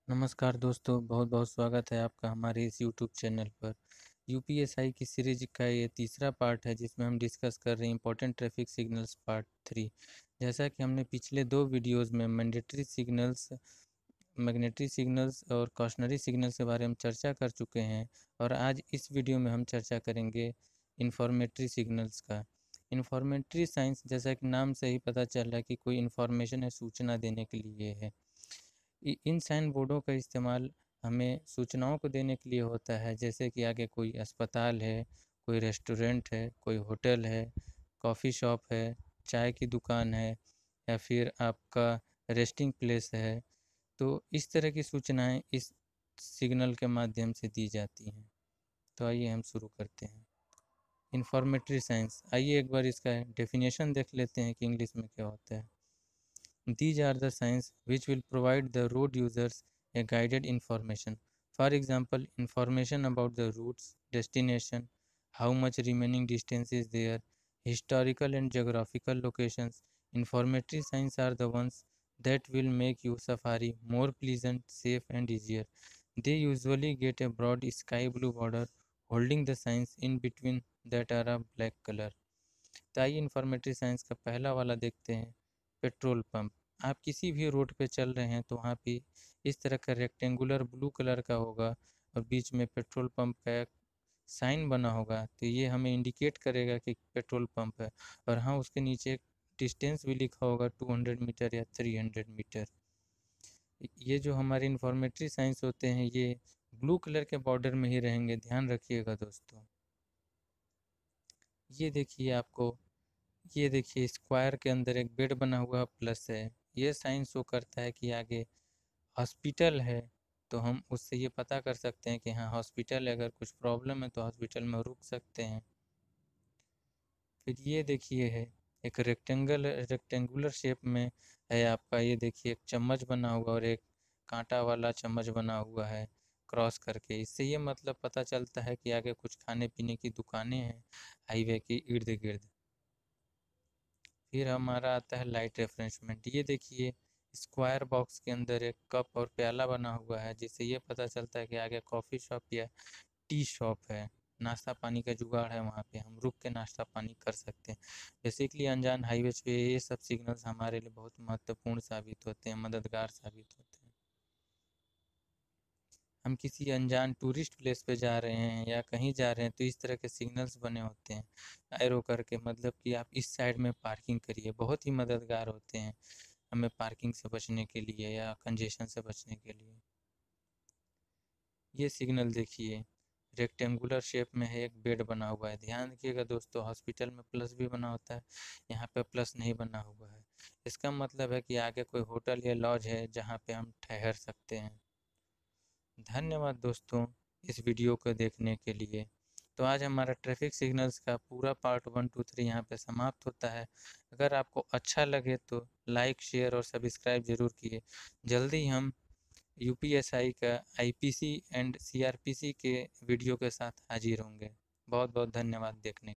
नमस्कार दोस्तों, बहुत बहुत स्वागत है आपका हमारे इस यूट्यूब चैनल पर। यूपीएसआई की सीरीज का ये तीसरा पार्ट है जिसमें हम डिस्कस कर रहे हैं इंपॉर्टेंट ट्रैफिक सिग्नल्स पार्ट 3। जैसा कि हमने पिछले दो वीडियोस में मैग्नेटरी सिग्नल्स और कॉशनरी सिग्नल्स के बारे में चर्चा कर चुके हैं, और आज इस वीडियो में हम चर्चा करेंगे इंफॉर्मेटरी सिग्नल्स का। इंफॉर्मेटरी साइंस, जैसा कि नाम से ही पता चल रहा है कि कोई इन्फॉर्मेशन है, सूचना देने के लिए है। इन साइन बोर्डों का इस्तेमाल हमें सूचनाओं को देने के लिए होता है, जैसे कि आगे कोई अस्पताल है, कोई रेस्टोरेंट है, कोई होटल है, कॉफ़ी शॉप है, चाय की दुकान है, या फिर आपका रेस्टिंग प्लेस है। तो इस तरह की सूचनाएं इस सिग्नल के माध्यम से दी जाती हैं। तो आइए हम शुरू करते हैं। इंफॉर्मेटरी साइंस, आइए एक बार इसका डेफिनेशन देख लेते हैं कि इंग्लिश में क्या होता है। These are the signs which will provide the road users a guided information. For example, information about the routes, destination, how much remaining distance is there, historical and geographical locations. Informatory signs are the ones that will make your safari more pleasant, safe and easier. They usually get a broad sky blue border holding the signs in between that are a black color. तो आइए informatory science का पहला वाला देखते हैं, petrol pump. आप किसी भी रोड पे चल रहे हैं तो वहाँ पे इस तरह का रेक्टेंगुलर ब्लू कलर का होगा और बीच में पेट्रोल पंप का एक साइन बना होगा, तो ये हमें इंडिकेट करेगा कि पेट्रोल पंप है। और हाँ, उसके नीचे एक डिस्टेंस भी लिखा होगा, 200 मीटर या 300 मीटर। ये जो हमारे इंफॉर्मेटरी साइंस होते हैं ये ब्लू कलर के बॉर्डर में ही रहेंगे, ध्यान रखिएगा दोस्तों। ये देखिए स्क्वायर के अंदर एक बेड बना हुआ प्लस है। ये साइन शो करता है कि आगे हॉस्पिटल है, तो हम उससे ये पता कर सकते हैं कि हाँ हॉस्पिटल है, अगर कुछ प्रॉब्लम है तो हॉस्पिटल में रुक सकते हैं। फिर ये देखिए है एक रेक्टेंगुलर शेप में है आपका, ये देखिए एक चम्मच बना हुआ और एक कांटा वाला चम्मच बना हुआ है क्रॉस करके। इससे ये मतलब पता चलता है कि आगे कुछ खाने पीने की दुकानें हैं हाईवे के इर्द गिर्द। फिर हमारा आता है लाइट रेफ्रेशमेंट। ये देखिए स्क्वायर बॉक्स के अंदर एक कप और प्याला बना हुआ है, जिससे ये पता चलता है कि आगे कॉफ़ी शॉप या टी शॉप है, नाश्ता पानी का जुगाड़ है, वहाँ पे हम रुक के नाश्ता पानी कर सकते हैं। बेसिकली अनजान हाईवे पे ये सब सिग्नल्स हमारे लिए बहुत महत्वपूर्ण साबित होते हैं, मददगार साबित होते हैं। हम किसी अनजान टूरिस्ट प्लेस पे जा रहे हैं या कहीं जा रहे हैं तो इस तरह के सिग्नल्स बने होते हैं एरो करके, मतलब कि आप इस साइड में पार्किंग करिए। बहुत ही मददगार होते हैं हमें पार्किंग से बचने के लिए या कंजेशन से बचने के लिए। ये सिग्नल देखिए रेक्टेंगुलर शेप में है, एक बेड बना हुआ है। ध्यान रखिएगा दोस्तों, हॉस्पिटल में प्लस भी बना होता है, यहाँ पे प्लस नहीं बना हुआ है। इसका मतलब है कि आगे कोई होटल या लॉज है जहाँ पे हम ठहर सकते हैं। धन्यवाद दोस्तों इस वीडियो को देखने के लिए। तो आज हमारा ट्रैफिक सिग्नल्स का पूरा पार्ट 1 2 3 यहाँ पे समाप्त होता है। अगर आपको अच्छा लगे तो लाइक शेयर और सब्सक्राइब ज़रूर कीजिए। जल्दी हम यूपीएसआई का आईपीसी एंड सीआरपीसी के वीडियो के साथ हाजिर होंगे। बहुत बहुत धन्यवाद देखने